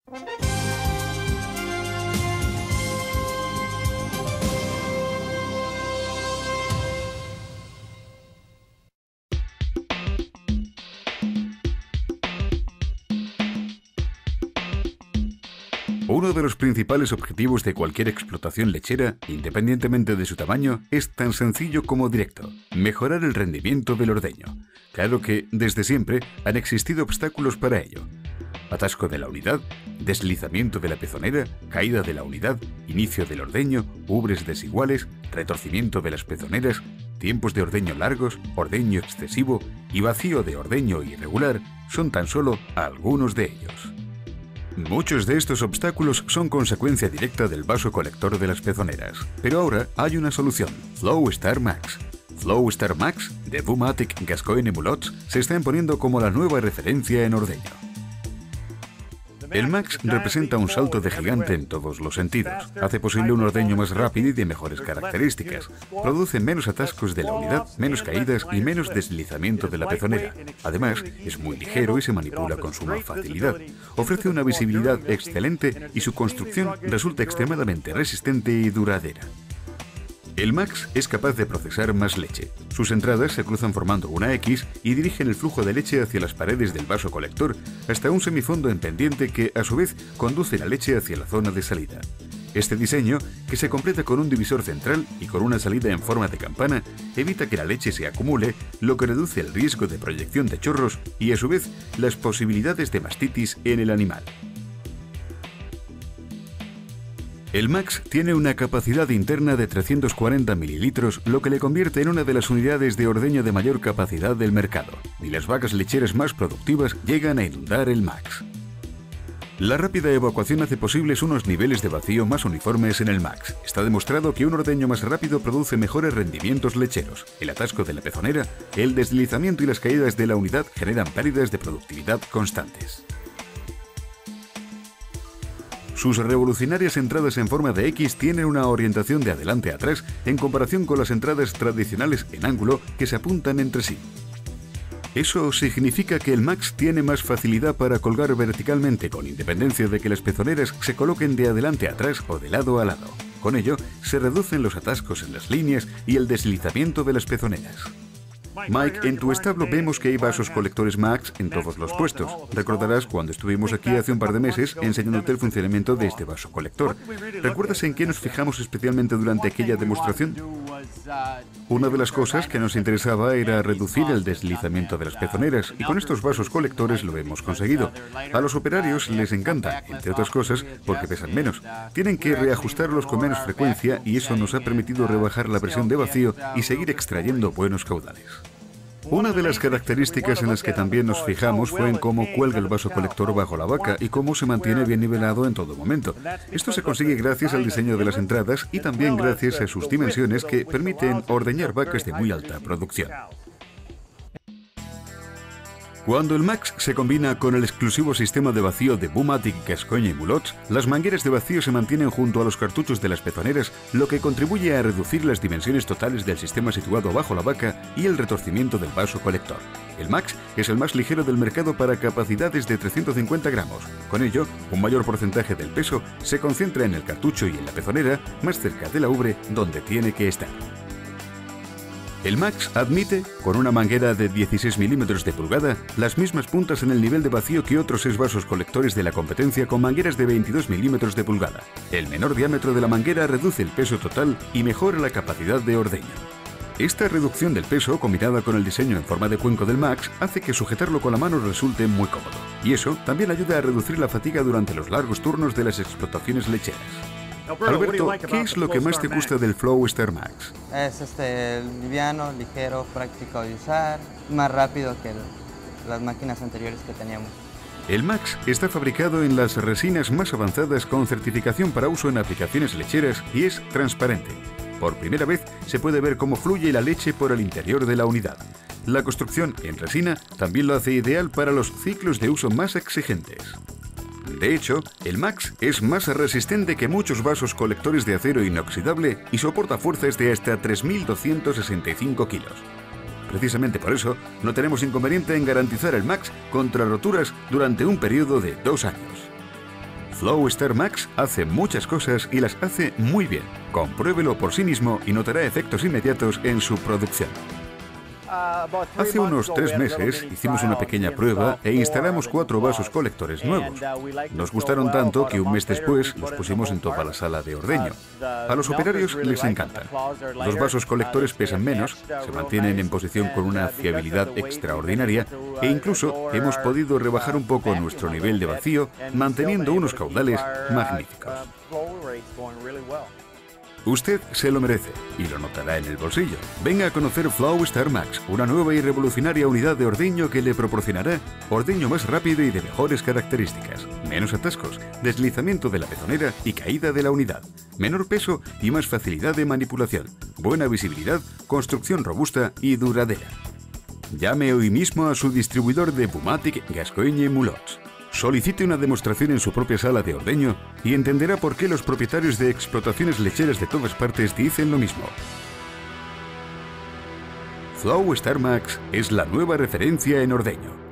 Uno de los principales objetivos de cualquier explotación lechera, independientemente de su tamaño, es tan sencillo como directo: mejorar el rendimiento del ordeño. Claro que, desde siempre, han existido obstáculos para ello. Atasco de la unidad, deslizamiento de la pezonera, caída de la unidad, inicio del ordeño, ubres desiguales, retorcimiento de las pezoneras, tiempos de ordeño largos, ordeño excesivo y vacío de ordeño irregular son tan solo algunos de ellos. Muchos de estos obstáculos son consecuencia directa del vaso colector de las pezoneras, pero ahora hay una solución: Flowstar Max. Flowstar Max, de Boomatic Gascoyne Mulots, se está imponiendo como la nueva referencia en ordeño. El Max representa un salto de gigante en todos los sentidos. Hace posible un ordeño más rápido y de mejores características. Produce menos atascos de la unidad, menos caídas y menos deslizamiento de la pezonera. Además, es muy ligero y se manipula con suma facilidad. Ofrece una visibilidad excelente y su construcción resulta extremadamente resistente y duradera. El Max es capaz de procesar más leche. Sus entradas se cruzan formando una X y dirigen el flujo de leche hacia las paredes del vaso colector hasta un semifondo en pendiente que, a su vez, conduce la leche hacia la zona de salida. Este diseño, que se completa con un divisor central y con una salida en forma de campana, evita que la leche se acumule, lo que reduce el riesgo de proyección de chorros y, a su vez, las posibilidades de mastitis en el animal. El Max tiene una capacidad interna de 340 mililitros, lo que le convierte en una de las unidades de ordeño de mayor capacidad del mercado, y las vacas lecheras más productivas llegan a inundar el Max. La rápida evacuación hace posibles unos niveles de vacío más uniformes en el Max. Está demostrado que un ordeño más rápido produce mejores rendimientos lecheros. El atasco de la pezonera, el deslizamiento y las caídas de la unidad generan pérdidas de productividad constantes. Sus revolucionarias entradas en forma de X tienen una orientación de adelante a atrás en comparación con las entradas tradicionales en ángulo que se apuntan entre sí. Eso significa que el Max tiene más facilidad para colgar verticalmente con independencia de que las pezoneras se coloquen de adelante a atrás o de lado a lado. Con ello, se reducen los atascos en las líneas y el deslizamiento de las pezoneras. Mike, en tu establo vemos que hay vasos colectores Max en todos los puestos. Recordarás cuando estuvimos aquí hace un par de meses enseñándote el funcionamiento de este vaso colector. ¿Recuerdas en qué nos fijamos especialmente durante aquella demostración? Una de las cosas que nos interesaba era reducir el deslizamiento de las pezoneras, y con estos vasos colectores lo hemos conseguido. A los operarios les encanta, entre otras cosas, porque pesan menos. Tienen que reajustarlos con menos frecuencia y eso nos ha permitido rebajar la presión de vacío y seguir extrayendo buenos caudales. Una de las características en las que también nos fijamos fue en cómo cuelga el vaso colector bajo la vaca y cómo se mantiene bien nivelado en todo momento. Esto se consigue gracias al diseño de las entradas y también gracias a sus dimensiones que permiten ordeñar vacas de muy alta producción. Cuando el Max se combina con el exclusivo sistema de vacío de Boomatic Gascoyne Mulots, las mangueras de vacío se mantienen junto a los cartuchos de las pezoneras, lo que contribuye a reducir las dimensiones totales del sistema situado bajo la vaca y el retorcimiento del vaso colector. El Max es el más ligero del mercado para capacidades de 350 gramos. Con ello, un mayor porcentaje del peso se concentra en el cartucho y en la pezonera, más cerca de la ubre, donde tiene que estar. El Max admite, con una manguera de 16 milímetros de pulgada, las mismas puntas en el nivel de vacío que otros 6 vasos colectores de la competencia con mangueras de 22 milímetros de pulgada. El menor diámetro de la manguera reduce el peso total y mejora la capacidad de ordeño. Esta reducción del peso, combinada con el diseño en forma de cuenco del Max, hace que sujetarlo con la mano resulte muy cómodo. Y eso también ayuda a reducir la fatiga durante los largos turnos de las explotaciones lecheras. Alberto, ¿qué es lo que más te gusta del Flowstar Max? Es liviano, ligero, práctico de usar, más rápido que las máquinas anteriores que teníamos. El Max está fabricado en las resinas más avanzadas con certificación para uso en aplicaciones lecheras y es transparente. Por primera vez se puede ver cómo fluye la leche por el interior de la unidad. La construcción en resina también lo hace ideal para los ciclos de uso más exigentes. De hecho, el Max es más resistente que muchos vasos colectores de acero inoxidable y soporta fuerzas de hasta 3.265 kilos. Precisamente por eso, no tenemos inconveniente en garantizar el Max contra roturas durante un periodo de 2 años. Flow Star Max hace muchas cosas y las hace muy bien. Compruébelo por sí mismo y notará efectos inmediatos en su producción. Hace unos 3 meses hicimos una pequeña prueba e instalamos 4 vasos colectores nuevos. Nos gustaron tanto que un mes después los pusimos en toda la sala de ordeño. A los operarios les encantan. Los vasos colectores pesan menos, se mantienen en posición con una fiabilidad extraordinaria e incluso hemos podido rebajar un poco nuestro nivel de vacío manteniendo unos caudales magníficos. Usted se lo merece y lo notará en el bolsillo. Venga a conocer Flow Star Max, una nueva y revolucionaria unidad de ordeño que le proporcionará ordeño más rápido y de mejores características, menos atascos, deslizamiento de la pezonera y caída de la unidad, menor peso y más facilidad de manipulación, buena visibilidad, construcción robusta y duradera. Llame hoy mismo a su distribuidor de Bumatic, Gascoigne y Mulots. Solicite una demostración en su propia sala de ordeño y entenderá por qué los propietarios de explotaciones lecheras de todas partes dicen lo mismo. Flow Star Max es la nueva referencia en ordeño.